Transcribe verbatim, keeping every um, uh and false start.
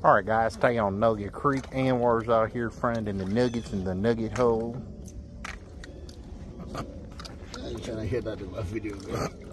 Alright guys, stay on Nugget Creek. Anwar's out here finding the nuggets in the nugget hole. I ain't trying to hit that in my video, man.